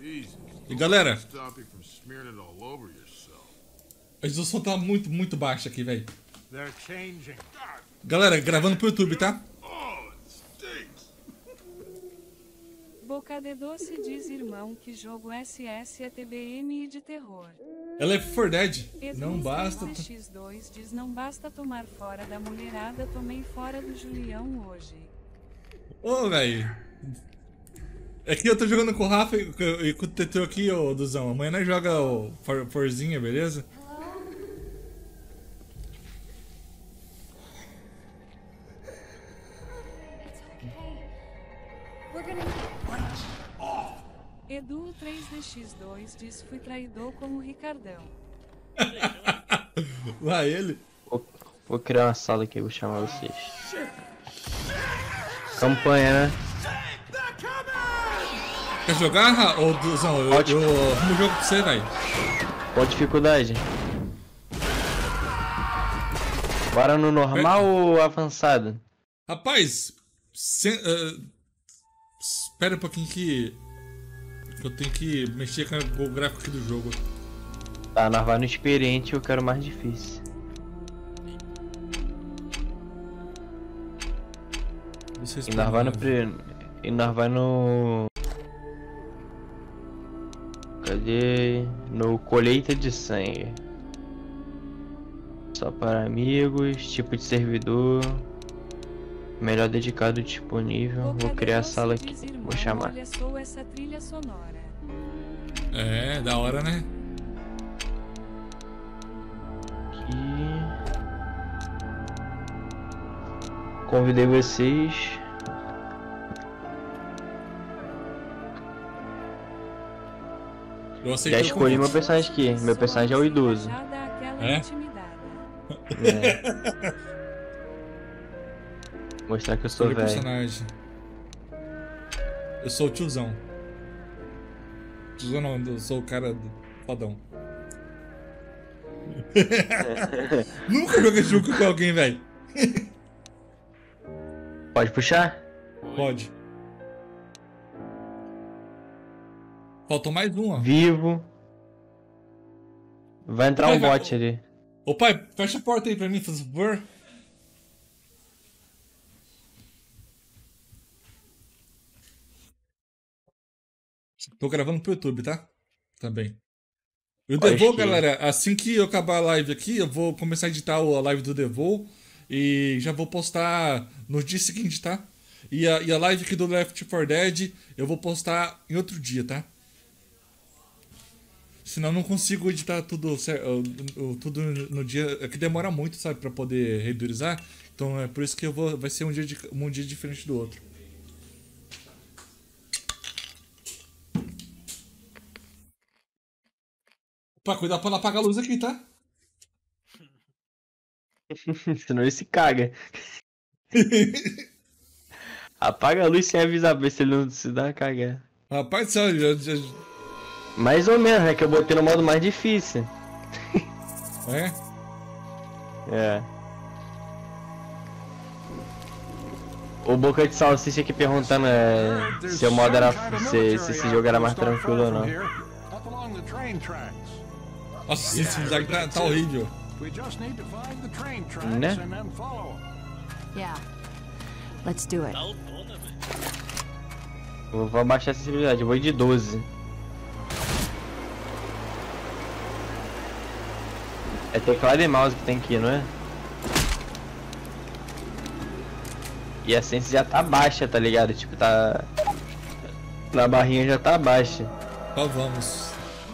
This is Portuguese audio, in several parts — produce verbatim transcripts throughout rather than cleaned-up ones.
E galera, a resolução tá muito, muito baixa aqui, velho. Galera, gravando pro YouTube, tá? Boca de Doce diz, irmão, que jogo S S é T B M e de terror. Ela é for Dead. Não basta. X dois diz, não basta tomar fora da mulherada, tomei fora do Julião hoje. Ô, velho. É que eu tô jogando com o Rafa e, e com o Teteu aqui, ô Duzão. Amanhã nós joga o for, Forzinha, beleza? Edu três D X dois diz, fui traidor como o Ricardão. Vai ele. Vou, vou criar uma sala aqui, vou chamar vocês. Campanha, né? Quer jogar, ô Duzão? Eu, eu, eu arrumo o jogo pra você, velho. Qual dificuldade? Bora no normal é. ou avançado? Rapaz, se, uh, espera um pouquinho que eu tenho que mexer com o gráfico aqui do jogo. Tá, nós vai no experiente, eu quero mais difícil. E nós vai no... Pre... E nós vai no... Cadê? No colheita de sangue. Só para amigos, tipo de servidor. Melhor dedicado disponível. Vou criar a sala aqui. Vou chamar. Olha só essa trilha sonora. É, da hora, né? Aqui. Convidei vocês. Eu Já escolhi meu personagem aqui. Meu personagem é o idoso. É? É. Mostrar que eu sou velho. Personagem. Eu sou o tiozão. Tiozão não, eu sou o cara do fodão. Nunca joguei jogo com alguém, velho. Pode puxar? Pode. Faltou mais um, ó. Vivo. Vai entrar pai, um bot vai... ali. Ô pai, fecha a porta aí pra mim, por favor. Tô gravando pro YouTube, tá? Também. Eu Devol, galera, assim que eu acabar a live aqui, eu vou começar a editar a live do Devol e já vou postar no dia seguinte, tá? E a, e a live aqui do Left four Dead eu vou postar em outro dia, tá? Senão eu não consigo editar tudo, tudo no dia. É que demora muito, sabe, pra poder renderizar. Então é por isso que eu vou. Vai ser um dia, de, um dia diferente do outro. Opa, cuidado pra não apagar a luz aqui, tá? Senão ele se caga. Apaga a luz sem avisar, ver se ele não se dá a cagar. Rapaz, sério, já, já... Mais ou menos, é que eu botei no modo mais difícil. É? É. O Boca de Salsicha aqui perguntando é, se o modo era. Se, se esse jogo era mais tranquilo ou não. Nossa, esse design tá, tá horrível. Né? Yeah. Let's do it. Eu vou abaixar a acessibilidade, eu vou ir de doze. É teclado e mouse que tem aqui, não é? E a sense já tá baixa, tá ligado? Tipo, tá... Na barrinha já tá baixa. Então vamos.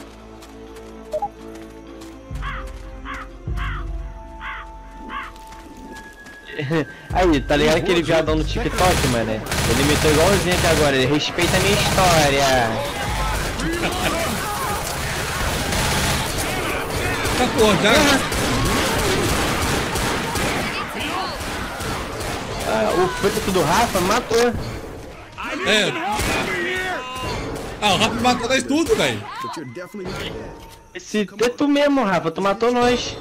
Aí, tá ligado aquele viadão no TikTok, mano? Ele imitou igualzinho aqui agora, ele respeita a minha história. Tá porra, já... Ah, o fruto do Rafa matou. É. Ah, o Rafa matou nós tudo, velho. Esse é tu mesmo, Rafa, tu matou nós.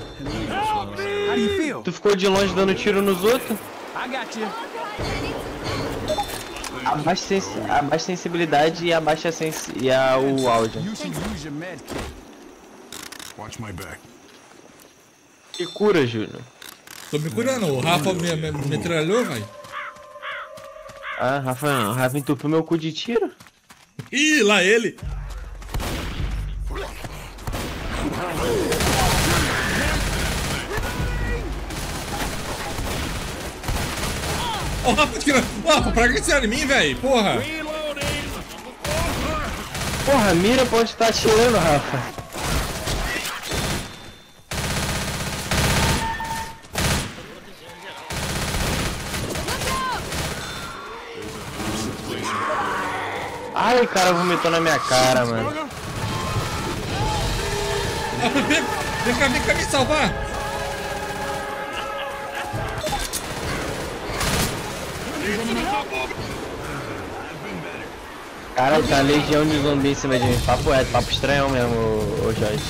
Tu ficou de longe dando tiro nos outros. Abaixa sensi abaixa sensibilidade e abaixa sens e a, o áudio. Que cura, Júnior. Tô me curando, o Rafa me, me, me metralhou, velho. Ah, Rafa, Rafa entupiu meu cu de tiro. Ih, lá ele. Ó, oh, Rafa tirando. Rafa, pra que atirar em mim, velho? Porra. Porra, mira pode estar atirando, Rafa. Ai, o cara vomitou na minha cara, mano. Rafa, vem, vem cá, vem cá me salvar. Cara, tá legião de zumbi em cima de mim. Papo é, papo estranhão mesmo, ô, ô Jorge.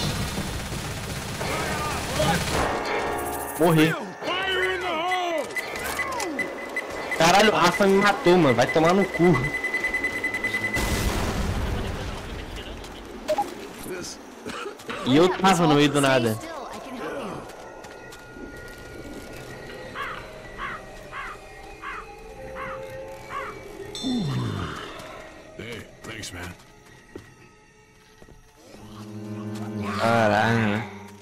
Morri. Caralho, o Rafa me matou, mano. Vai tomar no cu. E eu tava no meio do nada. Caralho.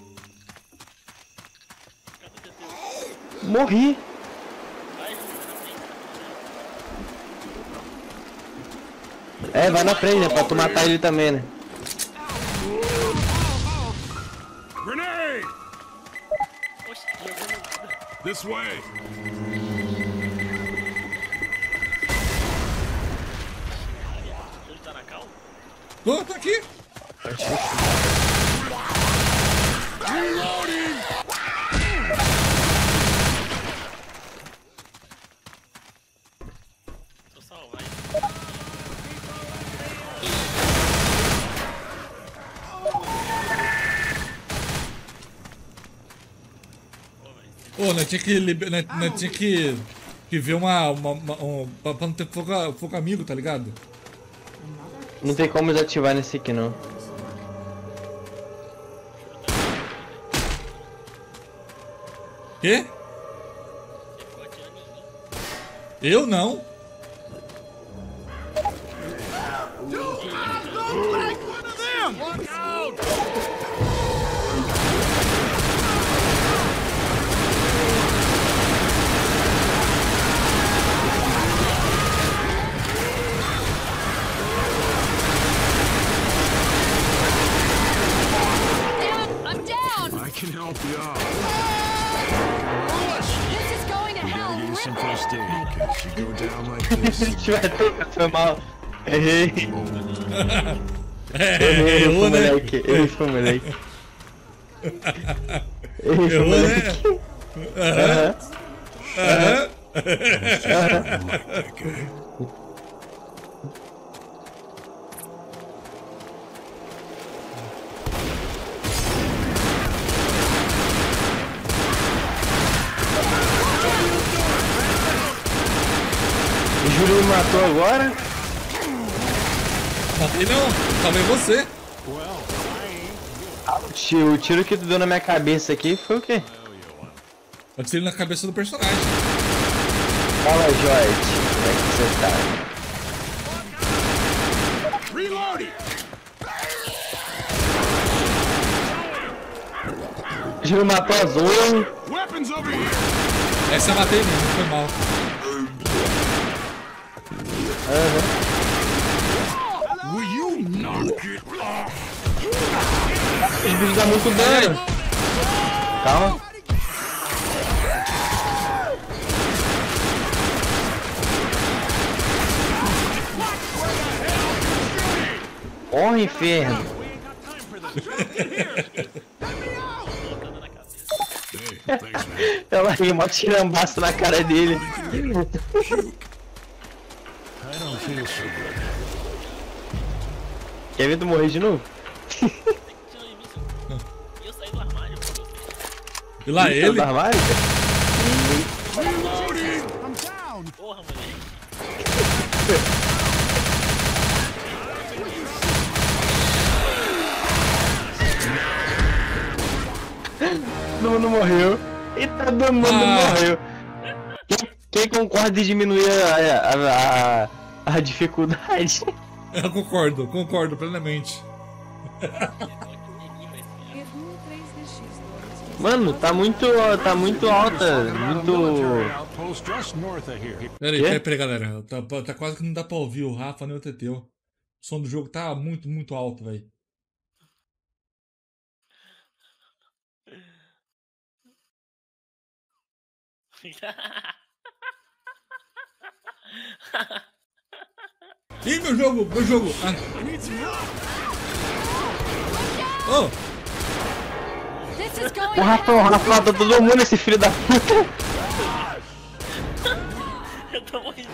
Morri. É, vai na frente, né? Pra tu matar ele também, né? This way. Ô, tá aqui. Pô, nós tinha que, liber... nós, nós tinha que, que ver uma, uma, uma um... pra não ter fogo, fogo amigo, tá ligado? Não tem como desativar nesse aqui não. Quê? Eu não. Can help you out. This is going to You hell. gotta get some first aid. Cause you go down like this. Foi mal. Errei. É, Errei, errou, né? moleque. Errei, foi moleque. Errei, foi Errou, né? moleque. Aham. Aham. O Júlio me matou agora? Matei não, salvei você. O tiro, o tiro que tu deu na minha cabeça aqui foi o quê? Eu tirei na cabeça do personagem. Fala, Jorge. Como é que você tá? Reloading. O Júlio matou as oito. Weapons over here. Essa eu matei mesmo, foi mal. Aham. Will you knock it off? Os bichos dão muito dano. Calma. Porra, inferno. Hey, thanks, man. Eu larguei mó tirambaço na cara dele. I don't feel so good. Quer ver tu morrer de novo? E lá ele? Do armário? Reloading. I'm down. Porra, moleque. Todo mundo morreu. Eita, todo mundo Ah. morreu. Quem, quem concorda em diminuir a, a, a, a dificuldade? Eu concordo, concordo plenamente. Edu três D X dois. Mano, tá muito, tá muito alta, muito... Outpost just north of here. Pera aí, Quê? pera aí, pera aí, galera. Tá, tá quase que não dá pra ouvir o Rafa nem o Teteu. O som do jogo tá muito, muito alto, velho. Ih, meu jogo, meu jogo. Ah. Oh, This is going O Rafa, o Rafa mata todo mundo, esse filho da puta. Eu tô morrendo.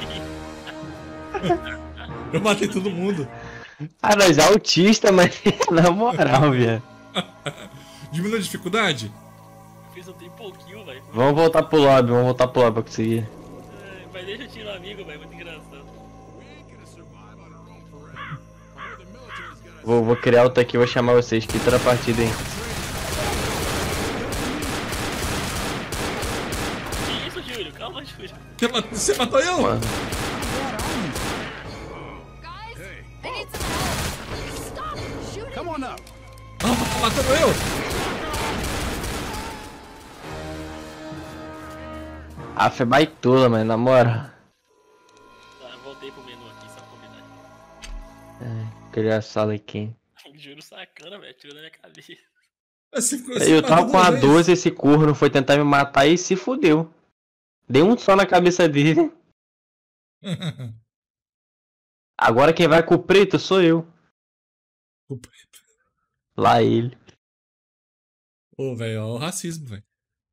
eu matei todo mundo. Ah, nós é autista, mas na moral, velho. Diminui a dificuldade? Eu fiz um tem pouquinho, velho. Vamos voltar pro lobby, vamos voltar pro lobby pra conseguir. É, Mas deixa eu tirar o amigo, velho. Muito engraçado. Vou, vou criar outra aqui, vou chamar vocês. Que toda a partida, hein. Que isso, Júlio? Calma, Júlio. Você matou, você matou eu? Mano. Guys, I need some help. Stop shooting. Come on up. Ah, matando eu? A foi baitola, mano, na moral. Tá, voltei pro menu aqui, só combinar. É, criar a sala aqui. Júlio sacana, velho. Tirou da minha cabeça. Você, você Eu tava matou com a duas vezes? doze, esse corno foi tentar me matar e se fudeu. Dei um só na cabeça dele. Agora quem vai com o preto sou eu. O preto. Lá ele. Ô, velho, ó, o racismo, velho.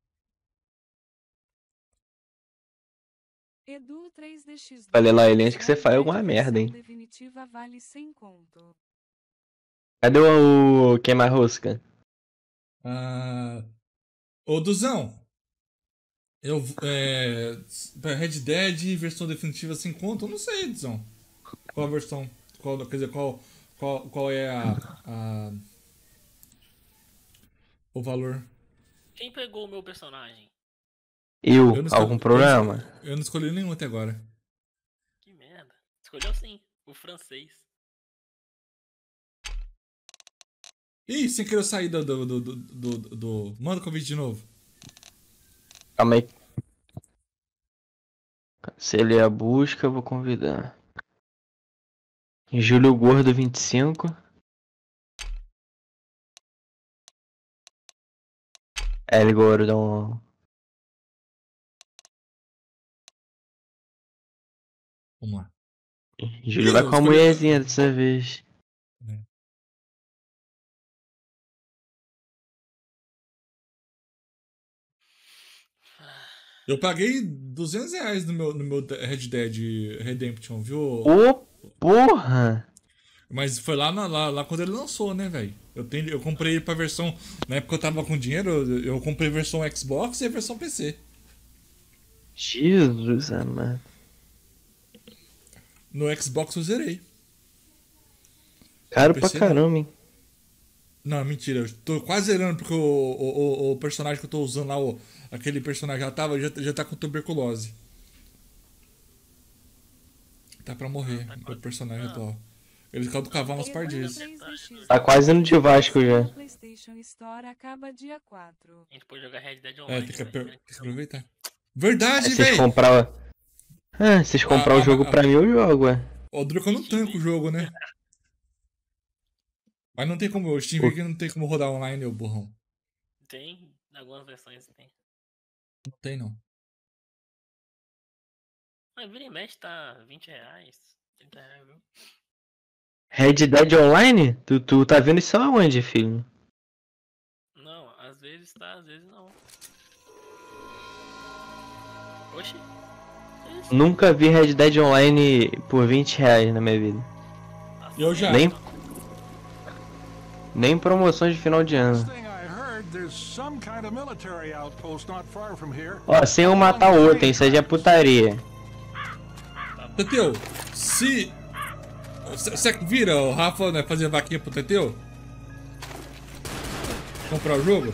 Edu três D X dois. Falei lá, ele, antes que você fale A alguma merda, hein. definitiva vale cem conto. Cadê o queimar rosca? Ah, ô, Duzão. Eu, é, Red Dead, versão definitiva sem conto? Eu não sei, Duzão. Qual a versão? Qual, quer dizer, qual, qual, qual é a, a... o valor? Quem pegou o meu personagem? Eu, Eu não escolhi- algum problema? Eu não escolhi nenhum até agora. Que merda. Escolheu sim. O francês. Ih, sem querer eu sair do, do, do, do, do, do... Manda o convite de novo. Calma aí. Cancelei a busca, vou convidar. Júlio Gordo vinte e cinco. L Gordon. Vamos lá. Júlio vai com a escolhi- mulherzinha dessa vez. Eu paguei duzentos reais no meu, no meu Red Dead Redemption, viu? Ô, porra! Mas foi lá, na- lá, lá quando ele lançou, né, velho? Eu, tenho- eu comprei ele pra versão... Na época eu tava com dinheiro, eu, eu comprei a versão Xbox e a versão P C. Jesus, amado. No Xbox eu zerei. Caro P pra C caramba, hein? Não, mentira. Eu tô quase zerando porque o, o, o, o personagem que eu tô usando lá, o, aquele personagem já tava, já, já tá com tuberculose. Tá pra morrer, o personagem atual. Ele caiu do cavalo umas par Edu dias. três D X Tá quase indo de Vasco já. PlayStation Store acaba dia quatro. A gente pode jogar Red Dead É, Online. tem que, né? aper- tem que aproveitar. Verdade, Se vocês velho! comprar. Ah, se vocês comprar Ah, o jogo ah, pra mim, eu jogo, ué. O Druco eu não tanco o jogo, né? Mas não tem como, o Steam aqui não tem como rodar online, ô burrão. Tem, algumas versões tem. Não tem, não. Mas vira e mexe tá vinte reais, trinta reais, viu? Red Dead Online? Tu, tu tá vendo isso aonde, filho? Não, às vezes tá, às vezes não. Oxi. Que isso? Nunca vi Red Dead Online por vinte reais na minha vida. Eu já. Nem. Nem promoções de final de ano. Last thing I heard, there's some kind of military outpost not far from here. Ó, sem eu matar o outro, hein? Isso aí já é putaria. Teteu, se... Você vira o Rafa, né, fazer vaquinha pro Teteu? Comprar o jogo?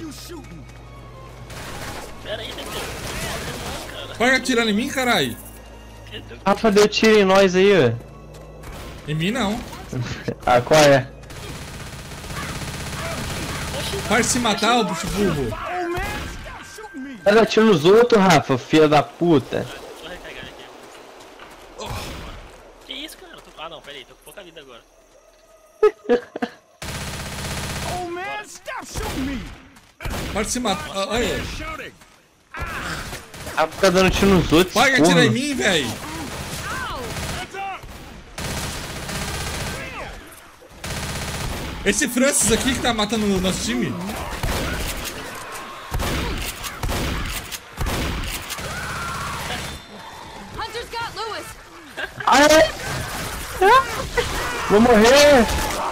Pera aí, Teteu. Vai atirar em mim, carai. Rafa deu tiro em nós aí, ó. Em mim não. Ah, qual é? Vai se matar, o bicho burro. Tá dando tiro nos outros, Rafa, filha da puta. Vou recarregar aqui. Que isso, cara? Tô... Ah, não, pera aí, tô com pouca vida agora. Pode se matar. Ah, olha. Rafa fica dando tiro nos outros. Vai porra. atirar em mim, velho. Esse Francis aqui que tá matando o nosso time. Hunter's got Lewis. Ai! Vou morrer!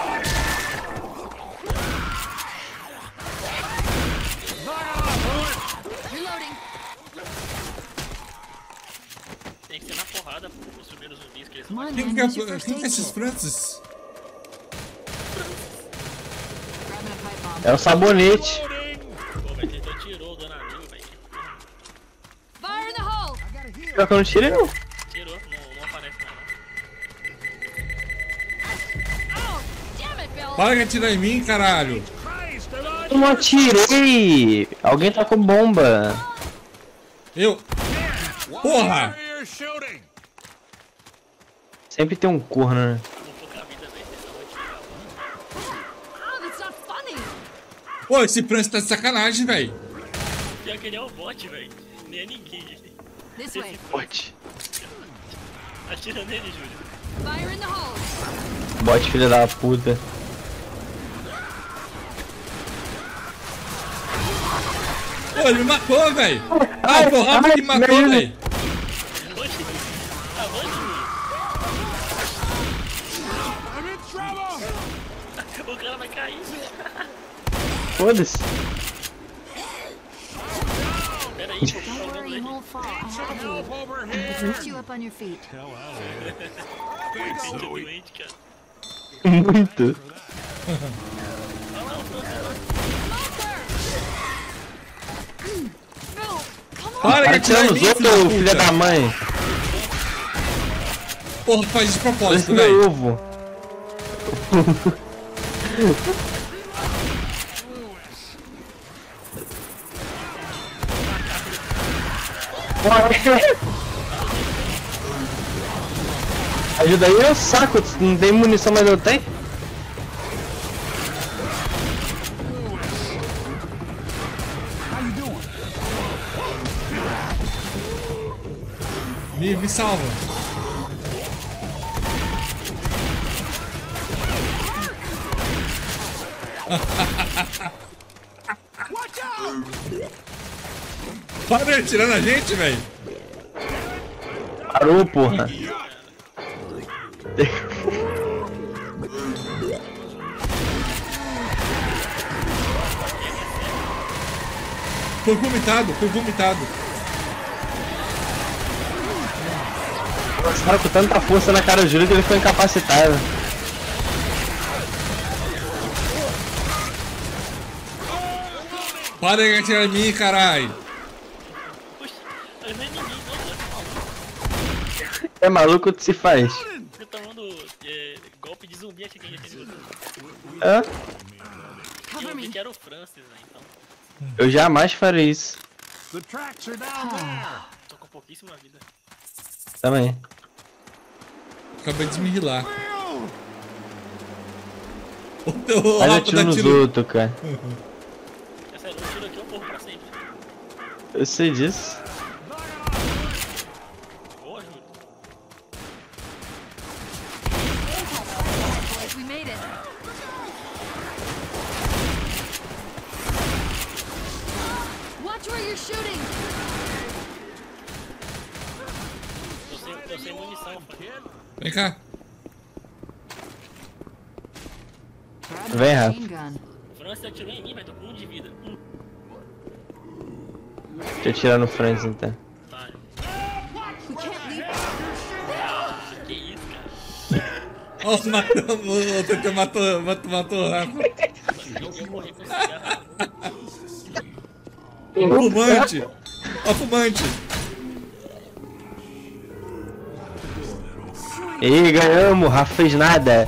Reloading. Tem que ser na porrada pros primeiros zumbis que eles Come on, Quem man. que é, Use your first quem que é aid esses kit. Francis? Grabbing a pipe bomb. É o sabonete. Pô, velho, tentou tirou o dano amigo, velho. Fire in the hole. Pior que eu não tirei, não. Tirou, não, não aparece mais Oh, damn it, Bill. Para de atirar em mim, caralho. Eu não atirei! Alguém tá com bomba. Eu. Porra! Sempre tem um corno, né? não. Com pouca vida, velho. Vocês não vão tirar. Oh, that's not funny. Pô, esse Francis tá de sacanagem, velho. Pior que ele é um bot, velho. Nem é ninguém. This way. Bote. Atira nele, Júlio. Fire in the hole. Bote, filha da puta. Pô, ele me matou, velho. Ah, foi o Rafa que me matou, merda. velho. Oxi. Aonde, Júlio? O cara vai cair. Foda-se. Pera aí, pô. Don't worry, you won't fall. I'll help you. I'll lift you up on your feet. Gente doente, cara. Muito. Bill, come on. Para de Para atirar em tirando mim, os outros, filho filha da da puta. mãe. Porra, tu faz de Esse propósito, meu velho. ovo. Ajuda aí, eu saco, não tem munição, mas eu tenho. Me, me salva. Para de atirar na gente, velho. Parou, porra. Foi vomitado, foi vomitado. Os caras com tanta força na cara do Júlio que ele foi incapacitado. Para de atirar em mim, caralho. Oxi. Eu nem ninguém, não. Eu tô maluco. É maluco que se faz. Eu tô tomando é, golpe de zumbi aqui. Quem aquele Hã? eu vi que era o Francis, né? Então, Eu jamais farei isso. tô com pouquíssima vida. Também. Acabei de me rilar. O teu Mas eu Rafa tiro dá nos tiro. outros, cara. É sério, eu tiro aqui, eu morro pra sempre. Eu sei disso. Boa, Júlio. Boys, we made it. Watch where you're shooting. Tô sem, tô sem munição, pô. Vem cá. Grab Vem, a Rafa. machine gun. O Francis atirou em mim, mas tô com um de vida. Um. Deixa eu tirar no Francis então. Tá. We can't leave. Ó, matou, o T T matou, matou, matou o Rafa. Eu morri com cigarro. Fumante! Ó, fumante! Ei, ganhamos, Rafa fez nada.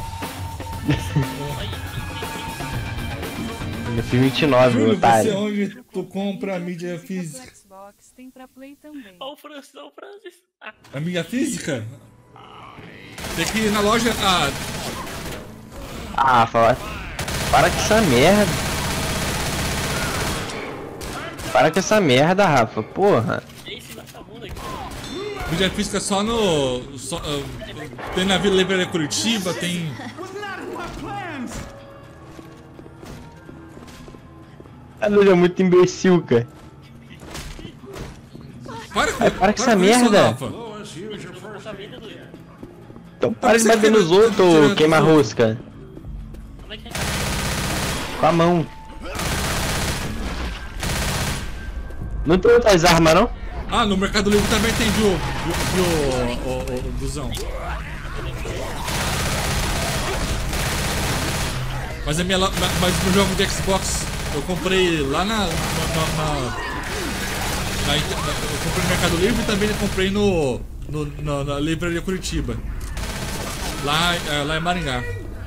Eu fiz vinte e nove, Júlio, otário. você onde tu compra a mídia física? Xbox tem pra Play também. Ó o Francis, ó o Francis. Ah, A mídia física? Tem que ir na loja. Ah, Ah, fala. Para com essa merda. Para com essa merda, Rafa. Porra. que esse vagabundo aqui? mídia física só no. Só, ah, tem na Vila Livraria Curitiba, tem. A Lula é muito imbecil, cara. Para com, Ai, para com essa isso, merda. Rafa. Essa vida do... Então para de Você bater quer- nos outros, Tirando queima tudo. rosca. Como é que é? Com a mão. Não tem outras armas, não? Ah, no Mercado Livre também tem, viu? Viu, viu o, o, o Duzão? Mas, a minha, la- mas no jogo de Xbox eu comprei lá na. na, na, na- na inter- na- eu comprei no Mercado Livre e também comprei no. no na, na Livraria Curitiba. Lá, é, lá em Maringá.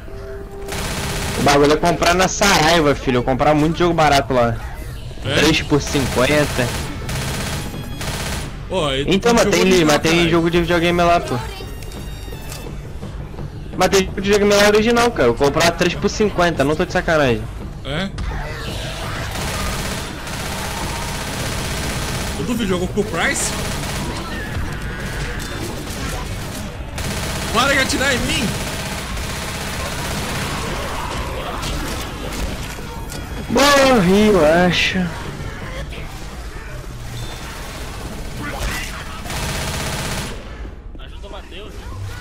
O bagulho é comprar na Saraiva, filho. Eu comprar muito jogo barato lá. É? três por cinquenta. Ô, e Então, mas jogo tem, original, mas tem caralho. jogo de videogame lá, pô. Mas tem jogo de videogame lá original, cara. Eu comprar três por cinquenta, não tô de sacanagem. É? O Duvi jogou com o Price? Para de atirar em mim! Morri, eu acho. Ajuda o Matheus.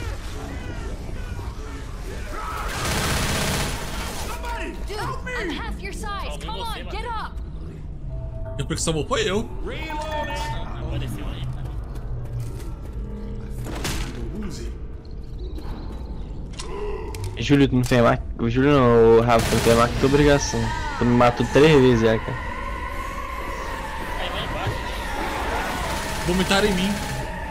Dude, I'm half your size. Come on, get up. Quem foi que salvou foi eu. Apareceu aí, tá? Júlio, tu não tem marca? O Júlio não, o Rafa, tu não tem marca, tua obrigação. Tu me matou três vezes já, cara. Aí vai embaixo. Vomitaram em mim.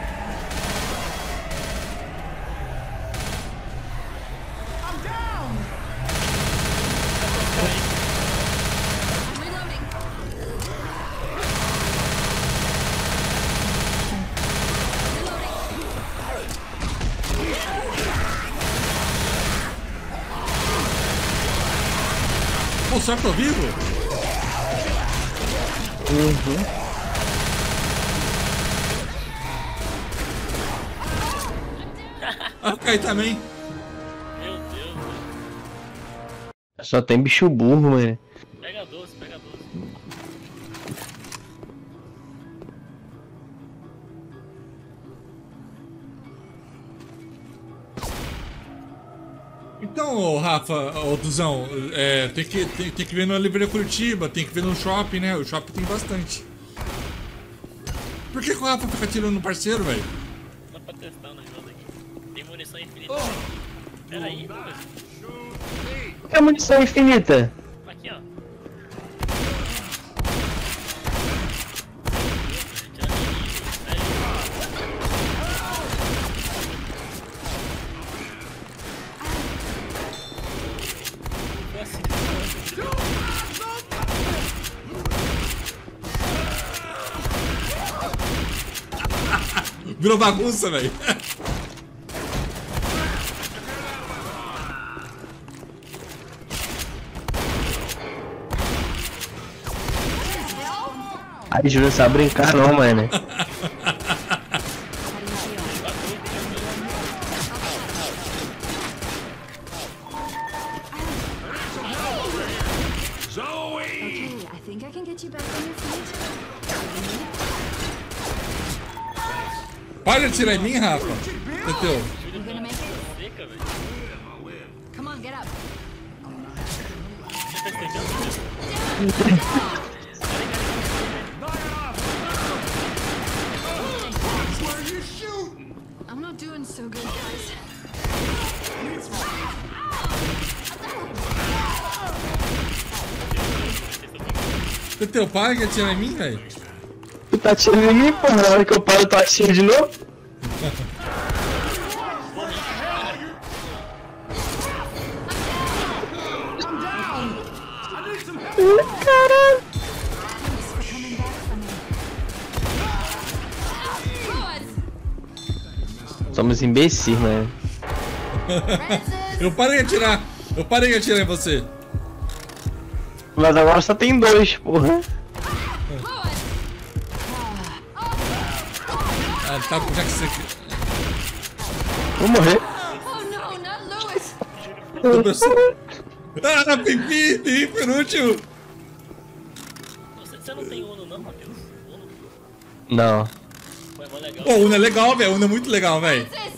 Reloading. Pô, será que eu tô vivo? Uhum. Ah, eu caí também. Meu Deus, velho. Só tem bicho burro, mano. Pega doce, pega doce. Então, ô, Rafa, ô Duzão, é, tem, que, tem, tem que ver na Livraria Curitiba, tem que ver no shopping, né? O shopping tem bastante. Por que, que o Rafa fica atirando no parceiro, velho? Dá pra testar no jogo aqui. Tem munição infinita. Pera aí, Lucas. Que é munição infinita? Aqui, ó. Virou bagunça, velho. Aí, Júlio, não sabe brincar não, mano. Okay, I think I can get you back on your feet. Para de atirar em mim, Rafa. Entendeu? You gonna make it? Seca, velho. Come on, get up. I'm not doing so good, guys. Você teu pai que atira em mim, velho? Tu tá atirando em mim, porra. Na hora que eu paro, tu atira de novo? Caralho. Somos imbecis, mano. Eu parei de atirar. Eu parei de atirar em você. Mas agora só tem dois, porra. Ah, tá, já que você... Vou morrer. Oh no, not Lewis. Ah, Pipi, Pipi, por último. Você, você não tem Uno não, Matheus? Uno? Não. Pô, é mó legal. Pô, Uno é legal, velho. Uno é muito legal, velho.